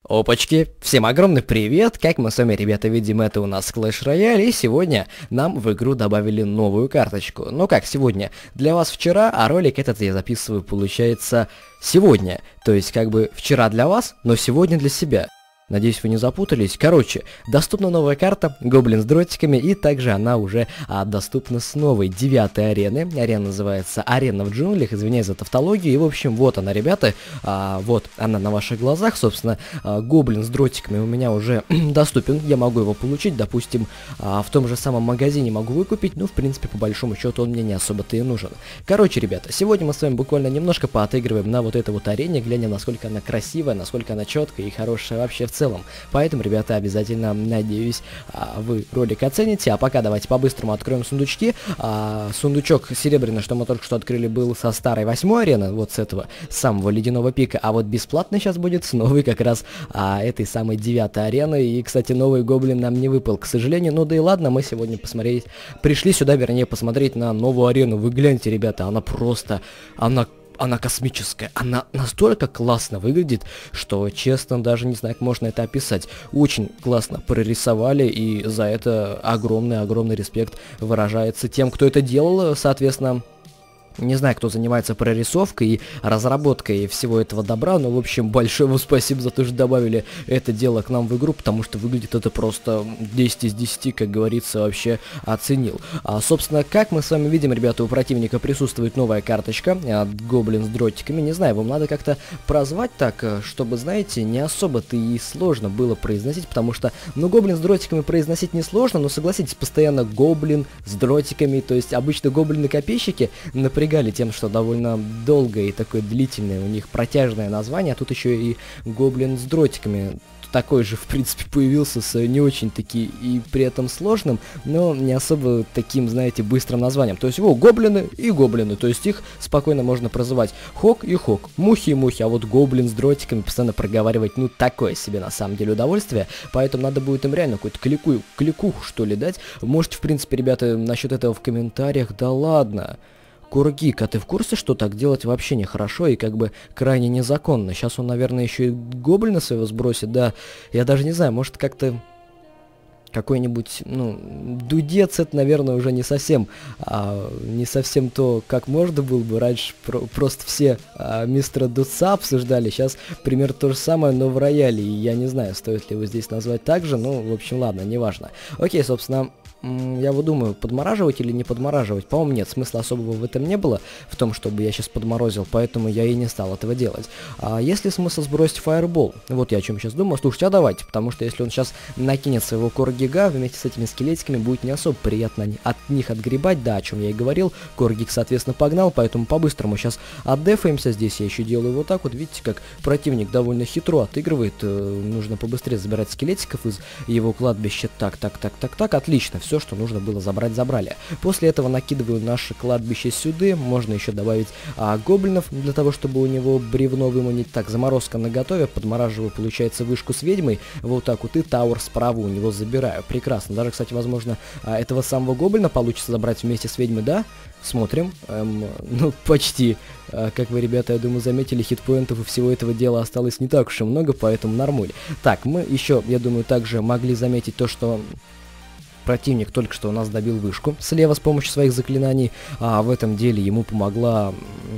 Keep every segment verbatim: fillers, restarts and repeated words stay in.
Опачки, всем огромный привет, как мы с вами, ребята, видим, это у нас Clash Royale, и сегодня нам в игру добавили новую карточку. Ну как сегодня, для вас вчера, а ролик этот я записываю, получается, сегодня. То есть как бы вчера для вас, но сегодня для себя. Надеюсь, вы не запутались. Короче, доступна новая карта, гоблин с дротиками, и также она уже а, доступна с новой девятой арены. Арена называется Арена в джунглях, извиняюсь за тавтологию. И, в общем, вот она, ребята, а, вот она на ваших глазах. Собственно, а, гоблин с дротиками у меня уже доступен, я могу его получить, допустим, а, в том же самом магазине могу выкупить. Ну, в принципе, по большому счету он мне не особо-то и нужен. Короче, ребята, сегодня мы с вами буквально немножко поотыгрываем на вот этой вот арене, глянем, насколько она красивая, насколько она четкая и хорошая вообще в целом. целом. Поэтому, ребята, обязательно, надеюсь, вы ролик оцените. А пока давайте по-быстрому откроем сундучки. А, сундучок серебряный, что мы только что открыли, был со старой восьмой арены, вот с этого самого ледяного пика. А вот бесплатный сейчас будет с новой как раз а, этой самой девятой арены. И, кстати, новый гоблин нам не выпал, к сожалению. Ну да и ладно, мы сегодня посмотреть, пришли сюда, вернее, посмотреть на новую арену. Вы гляньте, ребята, она просто, она Она космическая, она настолько классно выглядит, что, честно, даже не знаю, как можно это описать. Очень классно прорисовали, и за это огромный-огромный респект выражается тем, кто это делал, соответственно. Не знаю, кто занимается прорисовкой и разработкой всего этого добра, но, в общем, большое вам спасибо за то, что добавили это дело к нам в игру, потому что выглядит это просто десять из десяти, как говорится, вообще оценил. А, собственно, как мы с вами видим, ребята, у противника присутствует новая карточка, а, гоблин с дротиками. Не знаю, вам надо как-то прозвать так, чтобы, знаете, не особо-то и сложно было произносить, потому что, ну, гоблин с дротиками произносить несложно, но, согласитесь, постоянно гоблин с дротиками, то есть обычно гоблины-копейщики, например, тем, что довольно долгое и такое длительное у них протяжное название, а тут еще и гоблин с дротиками. Такой же, в принципе, появился с не очень-таки и при этом сложным, но не особо таким, знаете, быстрым названием. То есть, во, гоблины и гоблины, то есть их спокойно можно прозывать хок и хок, мухи и мухи, а вот гоблин с дротиками постоянно проговаривать, ну, такое себе на самом деле удовольствие, поэтому надо будет им реально какую-то клику, кликуху, что ли, дать. Можете, в принципе, ребята, насчет этого в комментариях, да ладно. Кургик, а ты в курсе, что так делать вообще нехорошо и как бы крайне незаконно? Сейчас он, наверное, еще и гоблина своего сбросит, да. Я даже не знаю, может как-то какой-нибудь, ну, дудец, это, наверное, уже не совсем, а, не совсем то, как можно было бы. Раньше про просто все а, мистера Дудца обсуждали, сейчас примерно то же самое, но в рояле. И я не знаю, стоит ли его здесь назвать так же, ну, в общем, ладно, неважно. Окей, собственно, я вот думаю, подмораживать или не подмораживать. По-моему, нет, смысла особого в этом не было, в том, чтобы я сейчас подморозил, поэтому я и не стал этого делать. А есть ли смысл сбросить фаербол? Вот я о чем сейчас думаю. Слушайте, а давайте, потому что если он сейчас накинет своего коргига вместе с этими скелетиками, будет не особо приятно от них отгребать, да, о чем я и говорил. Коргик, соответственно, погнал, поэтому по-быстрому сейчас отдефаемся. Здесь я еще делаю вот так вот, видите, как противник довольно хитро отыгрывает. Нужно побыстрее забирать скелетиков из его кладбища. Так, так, так, так, так, отлично, все. Все, что нужно было забрать, забрали. После этого накидываю наше кладбище сюда. Можно еще добавить а, гоблинов, для того, чтобы у него бревно выманить. Так, заморозка наготове. Подмораживаю, получается, вышку с ведьмой. Вот так вот. И тауэр справа у него забираю. Прекрасно. Даже, кстати, возможно, а, этого самого гоблина получится забрать вместе с ведьмой, да? Смотрим. Эм, ну, почти. А, как вы, ребята, я думаю, заметили, хитпоинтов у всего этого дела осталось не так уж и много, поэтому нормуль. Так, мы еще, я думаю, также могли заметить то, что противник только что у нас добил вышку слева с помощью своих заклинаний, а в этом деле ему помогла,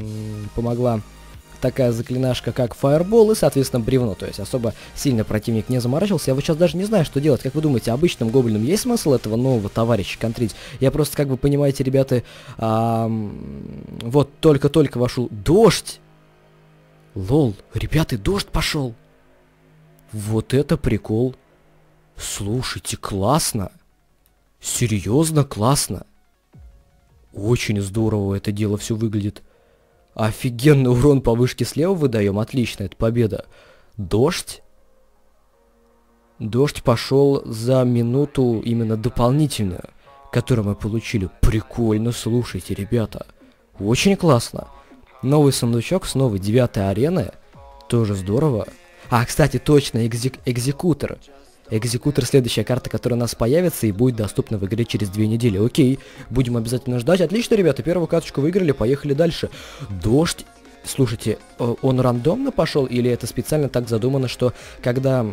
помогла такая заклинашка, как фаербол и, соответственно, бревно. То есть особо сильно противник не заморачивался. Я вот сейчас даже не знаю, что делать. Как вы думаете, обычным гоблином есть смысл этого нового товарища контрить? Я просто, как вы понимаете, ребята, а, вот только-только вошел дождь. Лол, ребята, дождь пошел. Вот это прикол. Слушайте, классно. Серьезно, классно. Очень здорово это дело все выглядит. Офигенный урон по вышке слева выдаем. Отлично, это победа. Дождь. Дождь пошел за минуту именно дополнительную, которую мы получили. Прикольно, слушайте, ребята. Очень классно. Новый сундучок с новой девятой арены. Тоже здорово. А, кстати, точно, экзек экзекутор. Экзекутор — следующая карта, которая у нас появится и будет доступна в игре через две недели. Окей, будем обязательно ждать. Отлично, ребята, первую карточку выиграли, поехали дальше. Дождь Слушайте, э, он рандомно пошел или это специально так задумано, что когда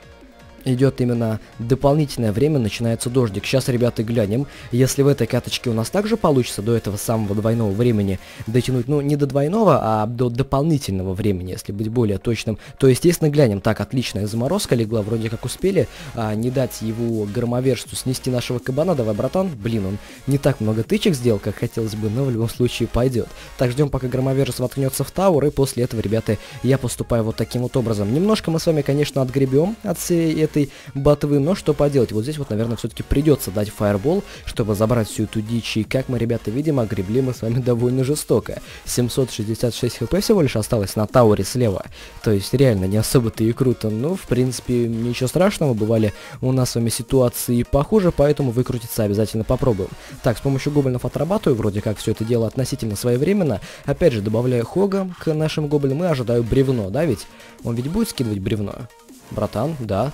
идет именно дополнительное время, начинается дождик. Сейчас, ребята, глянем. Если в этой каточке у нас также получится до этого самого двойного времени дотянуть, ну, не до двойного, а до дополнительного времени, если быть более точным, то, естественно, глянем. Так, отличная заморозка легла, вроде как успели а, не дать его громовержцу снести нашего кабана. Давай, братан. Блин, он не так много тычек сделал, как хотелось бы, но в любом случае пойдет. Так, ждем, пока громовержец воткнется в тауэр, и после этого, ребята, я поступаю вот таким вот образом. Немножко мы с вами, конечно, отгребем от всей этой этой ботвы, но что поделать, вот здесь вот, наверное, все-таки придется дать фаербол, чтобы забрать всю эту дичь, и как мы, ребята, видим, огребли мы с вами довольно жестоко. семьсот шестьдесят шесть хп всего лишь осталось на тауэре слева, то есть реально не особо-то и круто, но, в принципе, ничего страшного, бывали у нас с вами ситуации похуже, поэтому выкрутиться обязательно попробуем. Так, с помощью гоблинов отрабатываю, вроде как все это дело относительно своевременно, опять же, добавляю хога к нашим гоблинам и ожидаю бревно, да ведь? Он ведь будет скидывать бревно? Братан, да.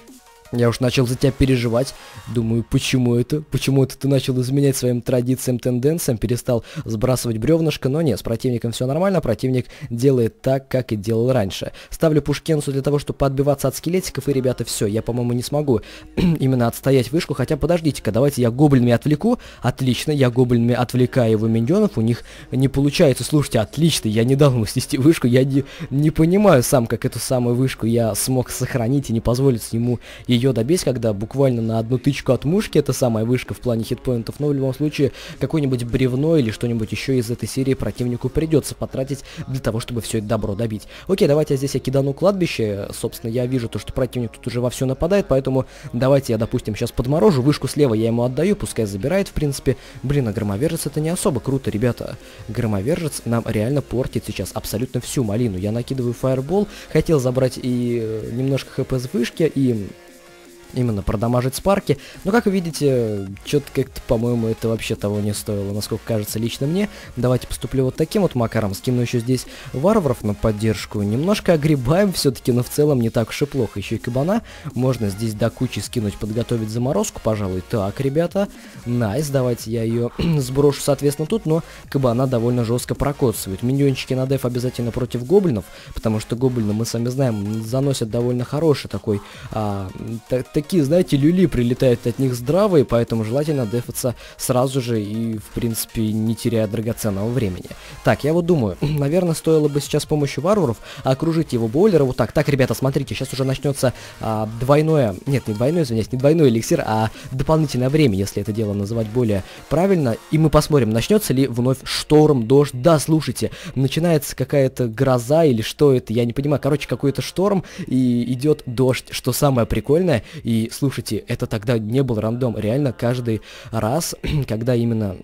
Я уж начал за тебя переживать. Думаю, почему это? Почему это ты начал изменять своим традициям, тенденциям, перестал сбрасывать бревнышко? Но нет, с противником все нормально, противник делает так, как и делал раньше. Ставлю пушкенцу для того, чтобы отбиваться от скелетиков, и, ребята, все, я, по-моему, не смогу именно отстоять вышку, хотя, подождите-ка, давайте я гоблинами отвлеку. Отлично, я гоблинами отвлекаю его миньонов, у них не получается. Слушайте, отлично, я не дал ему снести вышку, я не, не понимаю сам, как эту самую вышку я смог сохранить и не позволить ему ее ее добить, когда буквально на одну тычку от мушки, это самая вышка в плане хитпоинтов, но в любом случае какое-нибудь бревно или что-нибудь еще из этой серии противнику придется потратить для того, чтобы все это добро добить. Окей, давайте здесь я кидану кладбище, собственно, я вижу то, что противник тут уже вовсю нападает, поэтому давайте я, допустим, сейчас подморожу, вышку слева я ему отдаю, пускай забирает, в принципе. Блин, а громовержец это не особо круто, ребята. Громовержец нам реально портит сейчас абсолютно всю малину. Я накидываю фаербол, хотел забрать и немножко хп с вышки, и именно продамажить спарки, но, как вы видите, что-то как-то, по-моему, это вообще того не стоило, насколько кажется лично мне. Давайте поступлю вот таким вот макаром, скину еще здесь варваров на поддержку, немножко огребаем все-таки, но в целом не так уж и плохо, еще и кабана можно здесь до кучи скинуть, подготовить заморозку, пожалуй. Так, ребята, найс, давайте я ее сброшу, соответственно, тут, но кабана довольно жестко прокоцывает. Миньончики на деф обязательно против гоблинов, потому что гоблины, мы сами знаем, заносят довольно хороший такой, а, такие, знаете, люли прилетают от них здравые, поэтому желательно дефаться сразу же и, в принципе, не теряя драгоценного времени. Так, я вот думаю, наверное, стоило бы сейчас с помощью варваров окружить его бойлера вот так. Так, ребята, смотрите, сейчас уже начнется а, двойное, нет, не двойное, извиняюсь, не двойной эликсир, а дополнительное время, если это дело называть более правильно. И мы посмотрим, начнется ли вновь шторм, дождь. Да, слушайте, начинается какая-то гроза или что это, я не понимаю. Короче, какой-то шторм и идет дождь, что самое прикольное. И слушайте, это тогда не был рандом, реально каждый раз, когда именно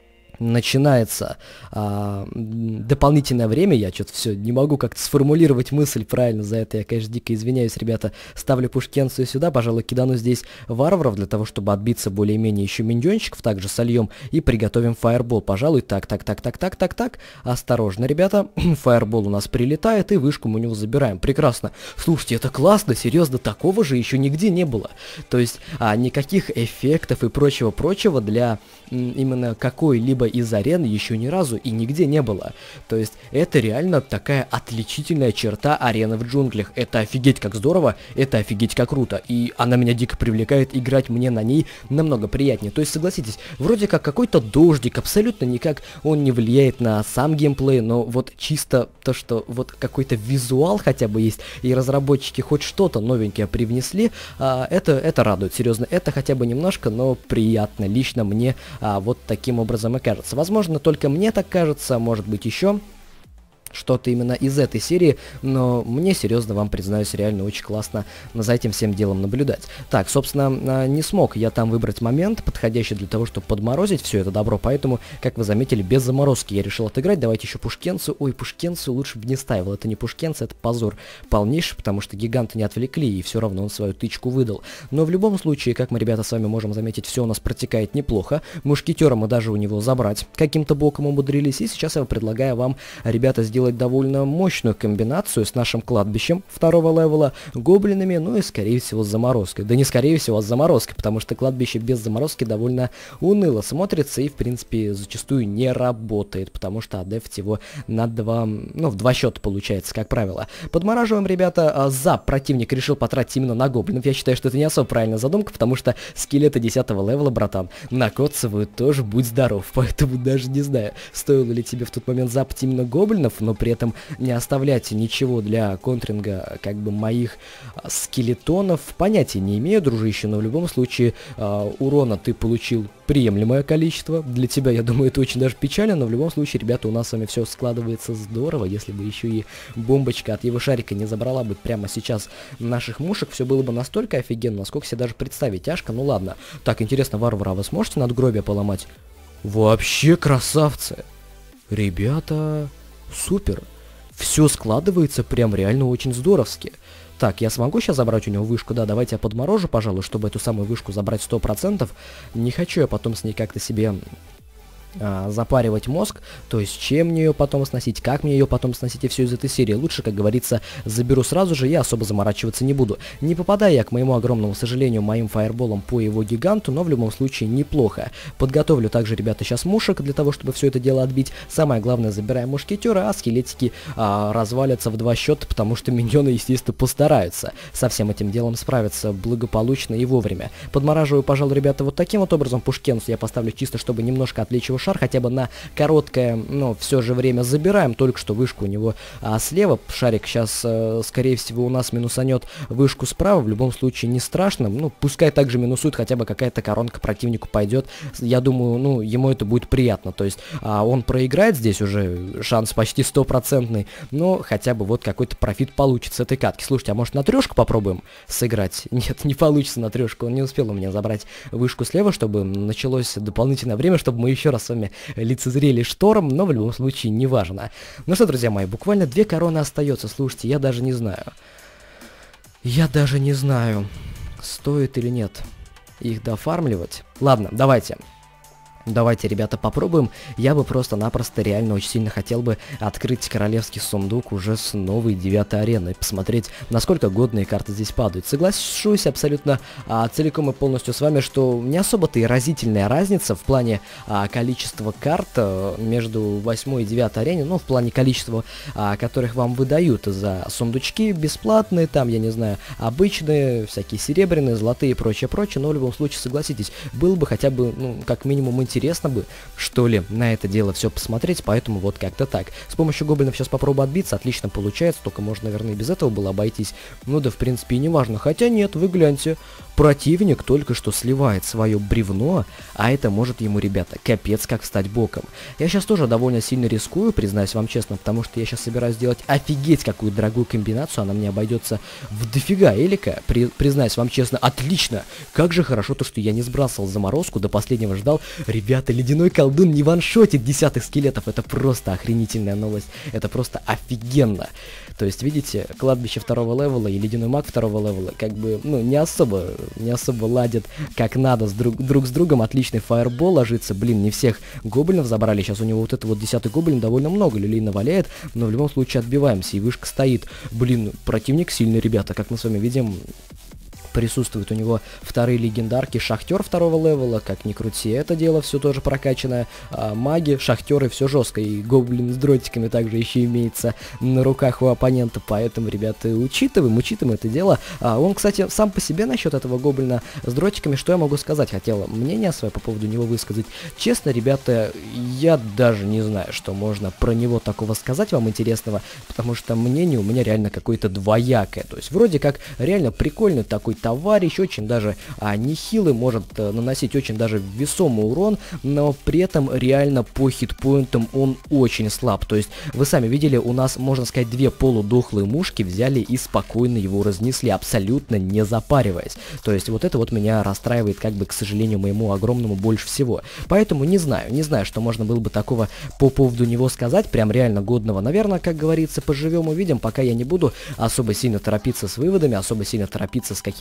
начинается а, дополнительное время, я что-то все не могу как-то сформулировать мысль правильно, за это я, конечно, дико извиняюсь, ребята. Ставлю пушкенцию сюда, пожалуй, кидану здесь варваров для того, чтобы отбиться более-менее еще миньончиков, также сольем и приготовим фаербол, пожалуй. Так, так, так, так, так, так, так, осторожно, ребята, фаербол у нас прилетает, и вышку мы у него забираем, прекрасно. Слушайте, это классно, серьезно, такого же еще нигде не было, то есть а, никаких эффектов и прочего-прочего для м, именно какой-либо из арен еще ни разу и нигде не было. То есть это реально такая отличительная черта арены в джунглях. Это офигеть как здорово, это офигеть как круто. И она меня дико привлекает, играть мне на ней намного приятнее. То есть согласитесь, вроде как какой-то дождик, абсолютно никак он не влияет на сам геймплей, но вот чисто то, что вот какой-то визуал хотя бы есть, и разработчики хоть что-то новенькое привнесли, а, это, это радует, серьезно. Это хотя бы немножко, но приятно. Лично мне а, вот таким образом и кажется. Возможно, только мне так кажется, может быть еще что-то именно из этой серии, но мне, серьезно, вам признаюсь, реально очень классно за этим всем делом наблюдать. Так, собственно, не смог я там выбрать момент, подходящий для того, чтобы подморозить все это добро, поэтому, как вы заметили, без заморозки я решил отыграть. Давайте еще пушкенцу. Ой, пушкенцу лучше бы не ставил, это не пушкенца, это позор полнейший, потому что гиганта не отвлекли, и все равно он свою тычку выдал. Но в любом случае, как мы, ребята, с вами можем заметить, все у нас протекает неплохо. Мушкетера мы даже у него забрать каким-то боком умудрились, и сейчас я предлагаю вам, ребята, сделать сделать довольно мощную комбинацию с нашим кладбищем второго левела, гоблинами, ну и скорее всего с заморозкой. Да не скорее всего, а с заморозкой, потому что кладбище без заморозки довольно уныло смотрится и в принципе зачастую не работает, потому что адефтить его на два, ну в два счета получается, как правило. Подмораживаем, ребята, за противник решил потратить именно на гоблинов. Я считаю, что это не особо правильная задумка, потому что скелеты десятого левела, братан, накоцывают тоже, будь здоров, поэтому даже не знаю, стоило ли тебе в тот момент запать именно гоблинов, но при этом не оставлять ничего для контринга, как бы, моих а, скелетонов. Понятия не имею, дружище, но в любом случае а, урона ты получил приемлемое количество. Для тебя, я думаю, это очень даже печально, но в любом случае, ребята, у нас с вами все складывается здорово. Если бы еще и бомбочка от его шарика не забрала бы прямо сейчас наших мушек, все было бы настолько офигенно, насколько себе даже представить тяжко. Ну ладно. Так, интересно, варвара, вы сможете надгробие поломать? Вообще красавцы. Ребята, супер. Все складывается прям реально очень здоровски. Так, я смогу сейчас забрать у него вышку? Да, давайте я подморожу, пожалуй, чтобы эту самую вышку забрать сто процентов. Не хочу я потом с ней как-то себе... А, запаривать мозг, то есть чем мне ее потом сносить, как мне ее потом сносить и все из этой серии. Лучше, как говорится, заберу сразу же, я особо заморачиваться не буду. Не попадая я, к моему огромному сожалению, моим фаерболом по его гиганту, но в любом случае неплохо. Подготовлю также, ребята, сейчас мушек для того, чтобы все это дело отбить. Самое главное, забираем мушкетера, а скелетики а, развалятся в два счета, потому что миньоны, естественно, постараются со всем этим делом справиться благополучно и вовремя. Подмораживаю, пожалуй, ребята, вот таким вот образом. Пушкенус я поставлю чисто, чтобы немножко отвлечь его шар, хотя бы на короткое, но все же время забираем. Только что вышку у него а, слева. Шарик сейчас, а, скорее всего, у нас минусанет вышку справа. В любом случае не страшно. Ну, пускай также минусует, хотя бы какая-то коронка противнику пойдет. Я думаю, ну, ему это будет приятно. То есть а, он проиграет здесь уже, шанс почти стопроцентный, но хотя бы вот какой-то профит получится с этой катки. Слушайте, а может на трешку попробуем сыграть? Нет, не получится на трешку. Он не успел у меня забрать вышку слева, чтобы началось дополнительное время, чтобы мы еще раз с вами лицезрели шторм, но в любом случае не важно. Ну что, друзья мои, буквально две короны остается. Слушайте, я даже не знаю. Я даже не знаю, стоит или нет их дофармливать. Ладно, давайте. Давайте, ребята, попробуем. Я бы просто-напросто реально очень сильно хотел бы открыть королевский сундук уже с новой девятой ареной. Посмотреть, насколько годные карты здесь падают. Соглашусь абсолютно а, целиком и полностью с вами, что не особо-то и разительная разница в плане а, количества карт а, между восьмой и девятой ареной. Ну, в плане количества, а, которых вам выдают за сундучки бесплатные, там, я не знаю, обычные, всякие серебряные, золотые и прочее-прочее. Но в любом случае, согласитесь, было бы хотя бы, ну, как минимум интересно. Интересно бы, что ли, на это дело все посмотреть, поэтому вот как-то так. С помощью гоблинов сейчас попробую отбиться, отлично получается, только можно, наверное, и без этого было обойтись. Ну да, в принципе, и не важно. Хотя нет, вы гляньте, противник только что сливает свое бревно, а это может ему, ребята, капец как встать боком. Я сейчас тоже довольно сильно рискую, признаюсь вам честно, потому что я сейчас собираюсь сделать офигеть какую дорогую комбинацию, она мне обойдется в дофига элика, при, признаюсь вам честно, отлично. Как же хорошо то, что я не сбрасывал заморозку, до последнего ждал. Ребята, ледяной колдун не ваншотит десятых скелетов, это просто охренительная новость, это просто офигенно. То есть, видите, кладбище второго левела и ледяной маг второго левела, как бы, ну, не особо, не особо ладят как надо с друг, друг с другом. Отличный фаербол ложится, блин, не всех гоблинов забрали, сейчас у него вот это вот десятый гоблин довольно много люлей наваляет, но в любом случае отбиваемся, и вышка стоит. Блин, противник сильный, ребята, как мы с вами видим. Присутствуют у него вторые легендарки, шахтер второго левела, как ни крути, это дело все тоже прокачанное, а, маги, шахтеры, все жестко, и гоблин с дротиками также еще имеется на руках у оппонента, поэтому, ребята, учитываем, учитываем это дело. А, он, кстати, сам по себе насчет этого гоблина с дротиками, что я могу сказать, хотел мнение свое по поводу него высказать. Честно, ребята, я даже не знаю, что можно про него такого сказать вам интересного, потому что мнение у меня реально какое-то двоякое, то есть вроде как реально прикольный такой товарищ, очень даже а, нехилый, может а, наносить очень даже весомый урон, но при этом реально по хитпоинтам он очень слаб. То есть вы сами видели, у нас, можно сказать, две полудохлые мушки взяли и спокойно его разнесли, абсолютно не запариваясь. То есть вот это вот меня расстраивает, как бы, к сожалению, моему огромному больше всего. Поэтому не знаю, не знаю, что можно было бы такого по поводу него сказать, прям реально годного. Наверное, как говорится, поживем увидим, пока я не буду особо сильно торопиться с выводами, особо сильно торопиться с какими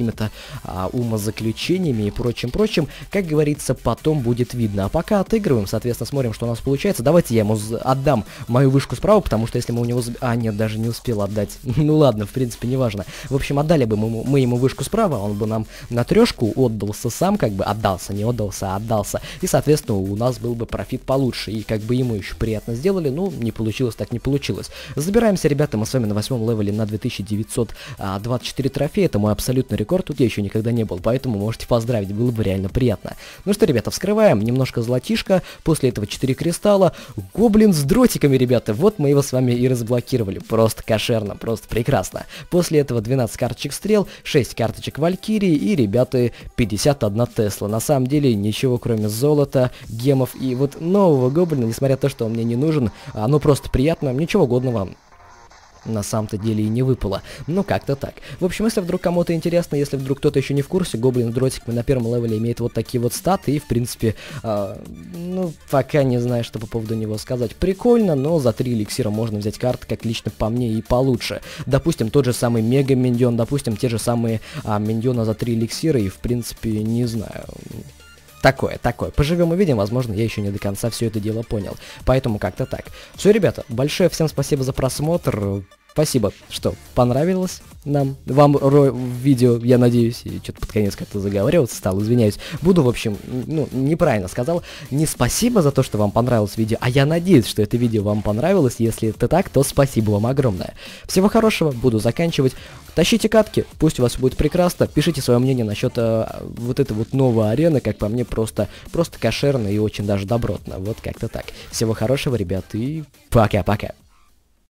какими-то а, умозаключениями и прочим-прочим. Как говорится, потом будет видно. А пока отыгрываем, соответственно, смотрим, что у нас получается. Давайте я ему отдам мою вышку справа, потому что если мы у него... А, нет, даже не успел отдать. Ну ладно, в принципе, неважно. В общем, отдали бы мы, мы ему вышку справа, он бы нам на трешку отдался сам, как бы отдался, не отдался, а отдался. И, соответственно, у нас был бы профит получше. И как бы ему еще приятно сделали, ну, не получилось, так не получилось. Забираемся, ребята, мы с вами на восьмом левеле на две тысячи девятьсот двадцать четыре трофея. Это мой абсолютный рекорд, тут я еще никогда не был, поэтому можете поздравить, было бы реально приятно. Ну что, ребята, вскрываем, немножко золотишка, после этого четыре кристалла, гоблин с дротиками, ребята, вот мы его с вами и разблокировали, просто кошерно, просто прекрасно. После этого двенадцать карточек стрел, шесть карточек валькирии и, ребята, пятьдесят одна тесла. На самом деле ничего кроме золота, гемов и вот нового гоблина, несмотря на то, что он мне не нужен, оно просто приятно, ничего годного на самом-то деле и не выпало. Ну, как-то так. В общем, если вдруг кому-то интересно, если вдруг кто-то еще не в курсе, гоблин с дротиками на первом левеле имеет вот такие вот статы, и, в принципе, э, ну, пока не знаю, что по поводу него сказать. Прикольно, но за три эликсира можно взять карты, как лично по мне, и получше. Допустим, тот же самый мега-миньон, допустим, те же самые а, миньона за три эликсира, и, в принципе, не знаю... Такое, такое. Поживем и видим, возможно, я еще не до конца все это дело понял. Поэтому как-то так. Все, ребята, большое всем спасибо за просмотр. Спасибо, что понравилось нам, вам ро видео, я надеюсь, и что-то под конец как-то заговариваться стал, извиняюсь. Буду, в общем, ну, неправильно сказал, не спасибо за то, что вам понравилось видео, а я надеюсь, что это видео вам понравилось. Если это так, то спасибо вам огромное. Всего хорошего, буду заканчивать. Тащите катки, пусть у вас будет прекрасно, пишите свое мнение насчет э, вот этой вот новой арены, как по мне, просто, просто кошерно и очень даже добротно, вот как-то так. Всего хорошего, ребят, и пока-пока.